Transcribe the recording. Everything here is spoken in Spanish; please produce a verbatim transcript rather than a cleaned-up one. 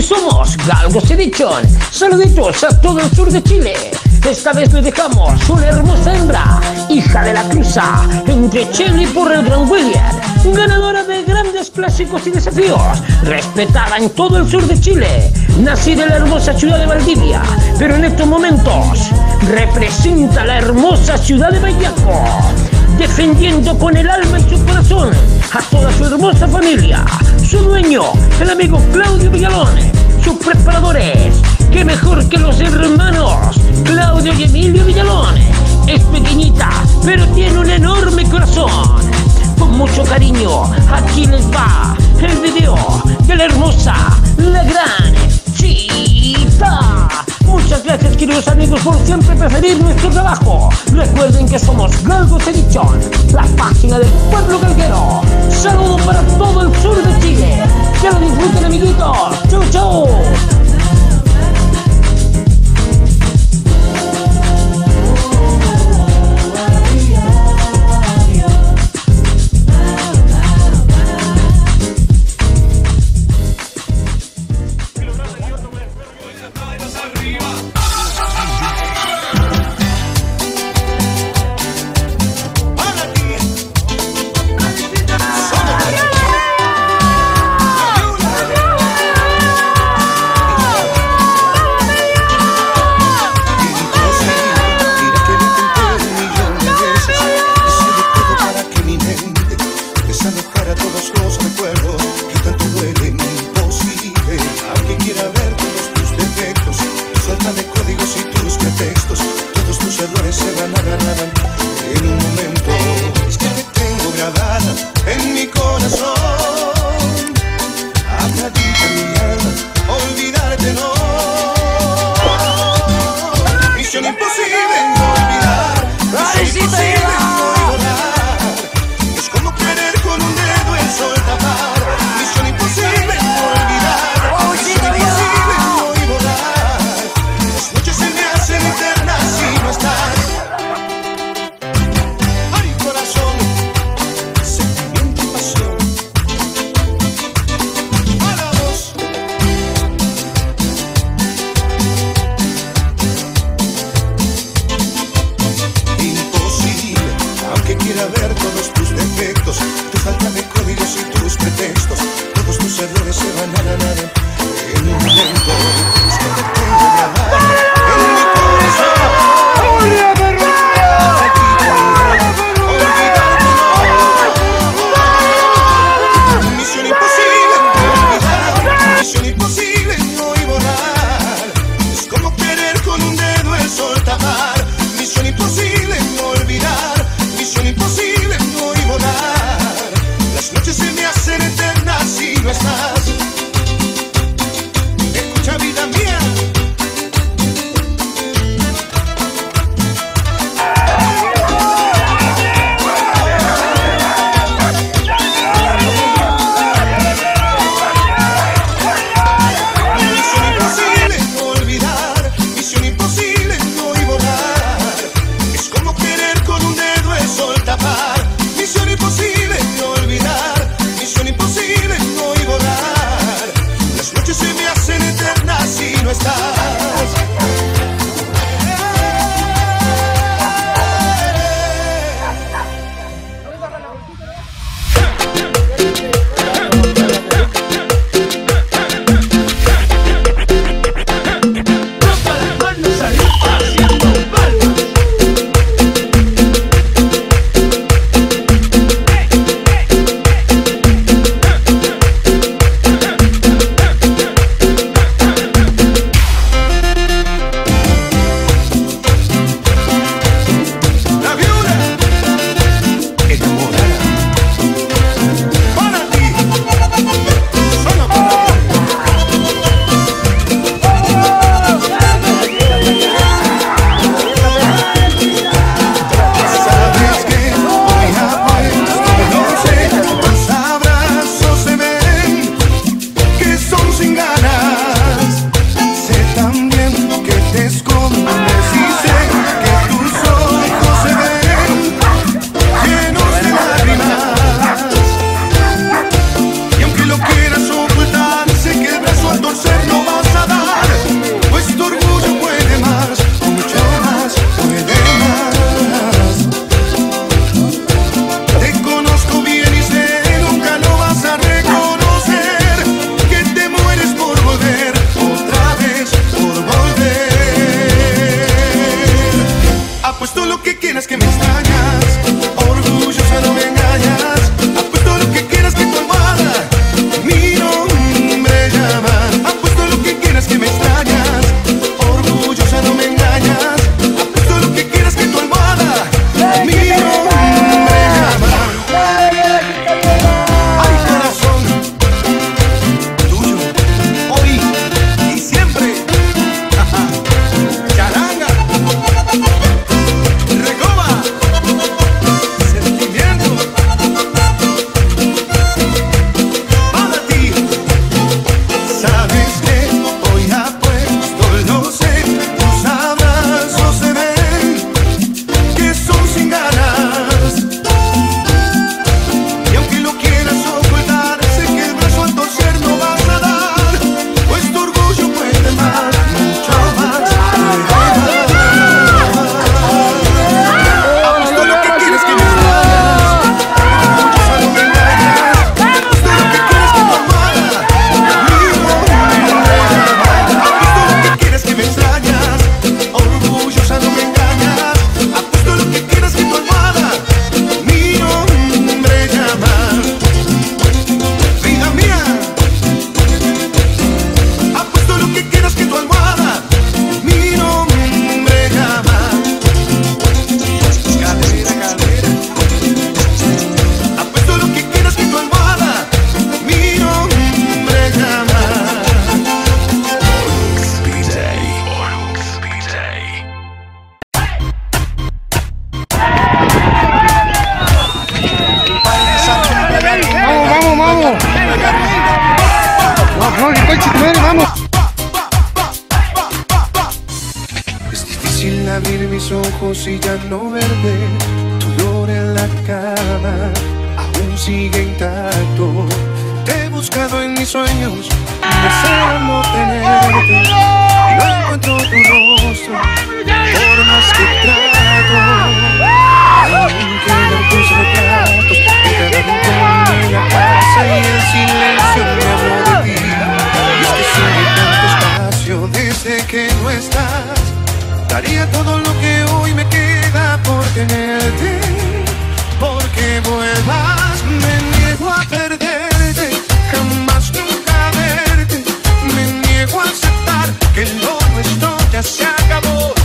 que somos Galgos Edition. Saluditos a todo el sur de Chile. Esta vez le dejamos una hermosa hembra, hija de la cruza entre Chile y por el Gran William, ganadora de grandes clásicos y desafíos, respetada en todo el sur de Chile, nacida en la hermosa ciudad de Valdivia, pero en estos momentos representa la hermosa ciudad de Bayaco, defendiendo con el alma y su corazón a toda su hermosa familia. Su dueño, el amigo Claudio Villalón, sus preparadores, que mejor que los hermanos Claudio y Emilio Villalón. Es pequeñita, pero tiene un enorme corazón. Con mucho cariño, aquí les va el video de la hermosa, la gran Chita. Muchas gracias, queridos amigos, por siempre preferir nuestro trabajo. Recuerden que somos Galgos Edition, la página del pueblo galguero. Saludos para todo el sur de Chile. Que lo disfruten, amiguitos. Chau, chau. quieras que me extrañas, orgullosa no me engañas. Apuesto lo que quieras que tu almohada mi nombre llama. Apuesto lo que quieras que me extrañas, orgullosa no me engañas. Apuesto lo que quieras que tu almohada mi nombre llama. Ay, corazón, tuyo, hoy y siempre. Charanga, recoba, sentimiento para ti. Sabes que hoy apuesto, lo sé, tus abrazos se ven que son sin ganas. Y aunque lo quieras ocultar, sé que el brazo al torcer no vas a dar, pues tu orgullo puede más, mucho más, puede más. Apuesto lo que quieres que me extrañas, orgullosa no me engañas. Apuesto lo que quieres que tu almohada mi nombre llama. Apuesto lo que quieres que me extrañas, orgullosa no me engañas. Apuesto lo que quieras que tu almohada mi nombre llama. Vida mía, apuesto lo que quieras que tu almohada mi nombre llama. Cadera, cadera, apuesto lo que quieras que tu almohada mi nombre llama. Vamos, vamos, vamos. No, no, coche, vamos. Es difícil abrir mis ojos y ya no verte. Tu dolor en la cama aún sigue intacto. Te he buscado en mis sueños, deseando tenerte, y no encuentro tu rostro, por más que trato. Aún quedan tus retratos en cada rincón de la casa, y el silencio me habló de ti. Y es que sigue tanto espacio desde que no estás. Daría todo lo que hoy me queda por tenerte, porque vuelvas. Me niego a perderte, jamás nunca verte. Me niego a aceptar que lo nuestro ya se acabó.